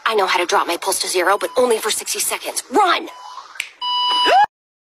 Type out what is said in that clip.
I know how to drop my pulse to 0, but only for 60 seconds. Run!